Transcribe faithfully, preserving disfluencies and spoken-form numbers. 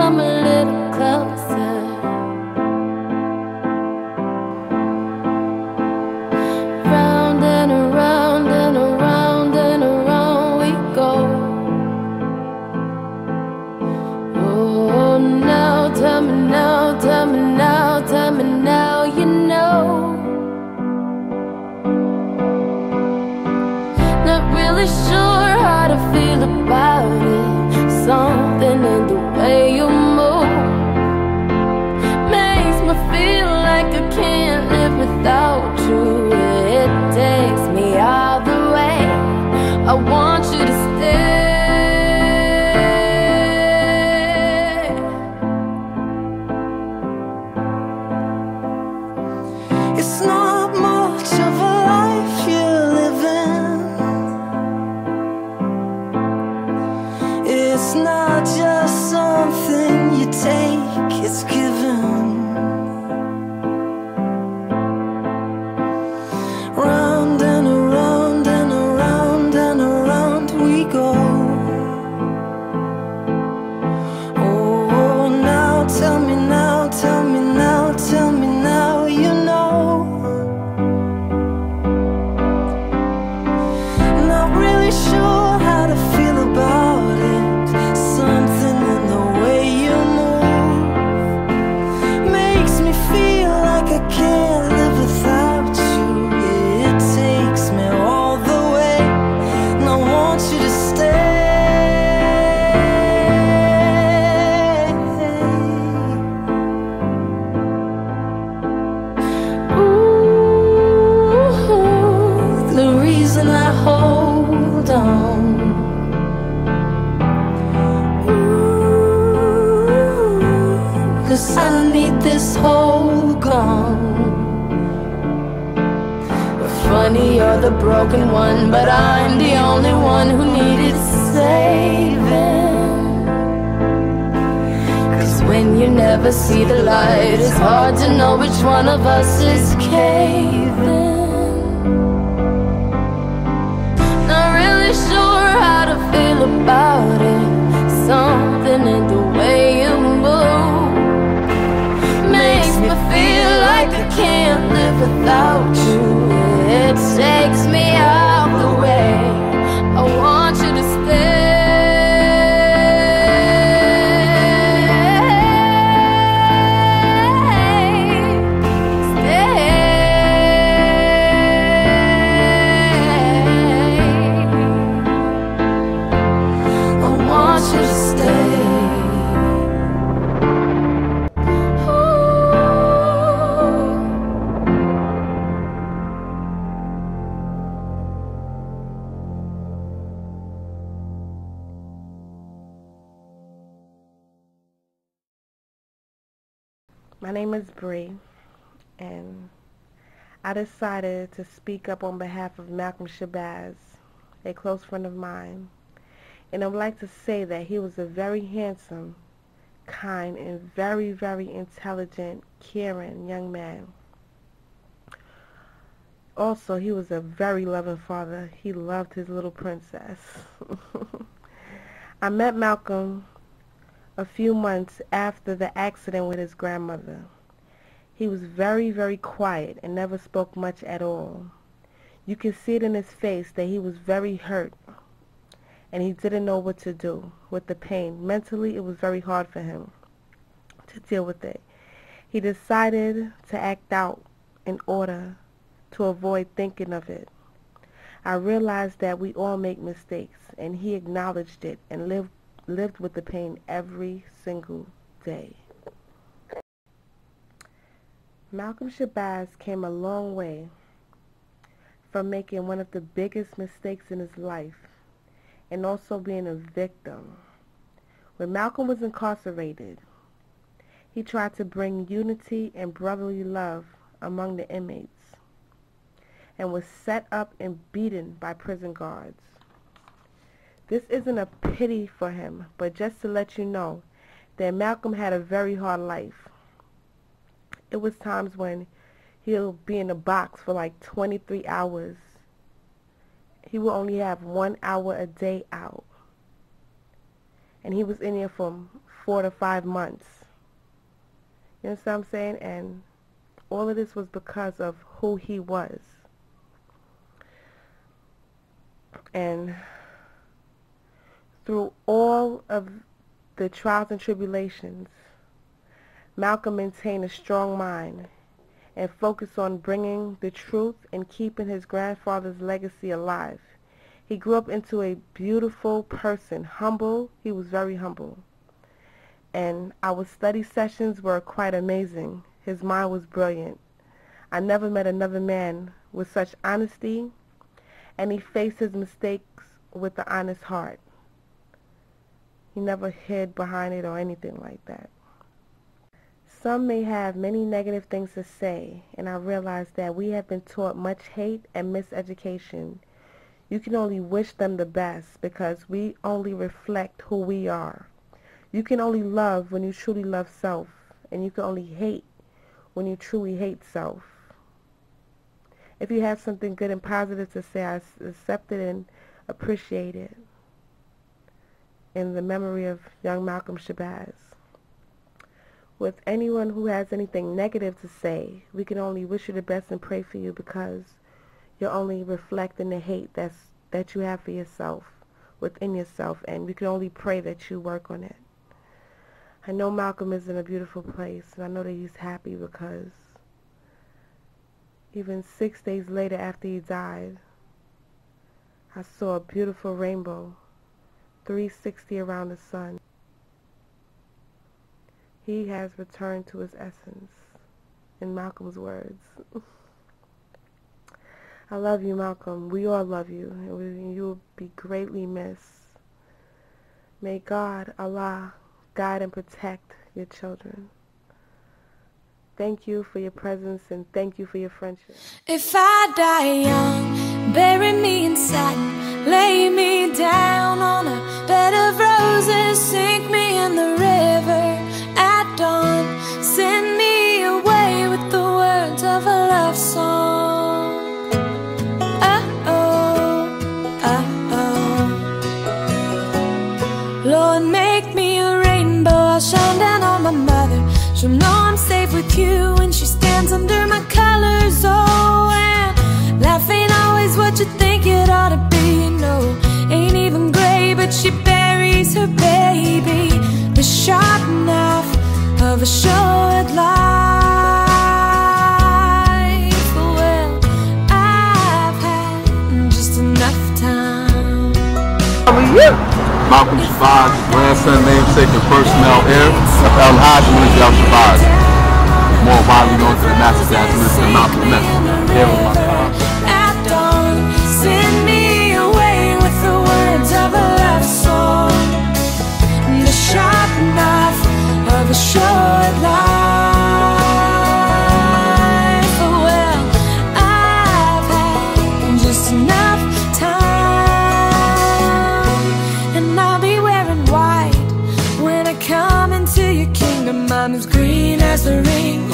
come a little closer. Round and around and around and around we go. Oh, now tell me now, tell me now, tell me now, you know. Not really sure how to feel about it. Something in the way you move makes me feel like I can't live without you. It takes me all the way. I want you to stay. It's not much of a life you're living. It's not just something you take, it's given. Round and around and around and around we go. Oh, now tell me now, tell me now, tell me now, you know. Not really sure how to feel about it. Something in the way you move makes me feel like I can't live without you. It takes me all the way, and I want you to stay. Ooh, the reason I hold on. Ooh, 'cause I need this whole gone. Funny, you're the broken one, but I'm the only one who needed saving. 'Cause when you never see the light, it's hard to know which one of us is caving. Not really sure how to feel about it. Something in the way you move makes me feel like I can't live without you. It takes me out the way. I want you to stay. My name is Bree, and I decided to speak up on behalf of Malcolm Shabazz, a close friend of mine. And I would like to say that he was a very handsome, kind, and very, very intelligent, caring young man. Also, he was a very loving father. He loved his little princess. I met Malcolm a few months after the accident with his grandmother. He was very, very quiet and never spoke much at all. You could see it in his face that he was very hurt and he didn't know what to do with the pain. Mentally, it was very hard for him to deal with it. He decided to act out in order to avoid thinking of it. I realized that we all make mistakes, and he acknowledged it and lived lived with the pain every single day. Malcolm Shabazz came a long way from making one of the biggest mistakes in his life and also being a victim. When Malcolm was incarcerated, he tried to bring unity and brotherly love among the inmates and was set up and beaten by prison guards. This isn't a pity for him, but just to let you know that Malcolm had a very hard life. It was times when he'll be in a box for like twenty-three hours. He will only have one hour a day out. And he was in there for four to five months. You understand what I'm saying? And all of this was because of who he was. And through all of the trials and tribulations, Malcolm maintained a strong mind and focused on bringing the truth and keeping his grandfather's legacy alive. He grew up into a beautiful person, humble. He was very humble. And our study sessions were quite amazing. His mind was brilliant. I never met another man with such honesty, and he faced his mistakes with an honest heart. He never hid behind it or anything like that. Some may have many negative things to say, and I realize that we have been taught much hate and miseducation. You can only wish them the best because we only reflect who we are. You can only love when you truly love self, and you can only hate when you truly hate self. If you have something good and positive to say, I accept it and appreciate it. In the memory of young Malcolm Shabazz. With anyone who has anything negative to say, we can only wish you the best and pray for you because you're only reflecting the hate that's, that you have for yourself, within yourself, and we can only pray that you work on it. I know Malcolm is in a beautiful place, and I know that he's happy because even six days later after he died, I saw a beautiful rainbow, three sixty around the sun. He has returned to his essence, in Malcolm's words. I love you, Malcolm. We all love you, and you will be greatly missed. May God, Allah, guide and protect your children. Thank you for your presence, and thank you for your friendship. If I die young, bury me in satin, lay me down on a bed of roses, sink me in the river at dawn, send me away with the words of a love song. Uh-oh, uh-oh. Lord, make me a rainbow, I'll shine down on my mother. She'll know I'm safe with you when she stands under my colors. Oh, and life ain't always what you think it ought to be. No, ain't even gray, but she buries her baby. The sharp knife of a short life. Well, I've had just enough time. How are you? Malcolm Shabazz, grandson, namesake, and personnel heir of El Hajj Shabazz. More widely known to the master dad, Mister Malcolm Ness. Here with my time. At dawn, send me away with the words of a love song. The sharp knife of a short life. Well, I've had just enough time, and I'll be wearing white when I come into your kingdom. I'm as green as the ring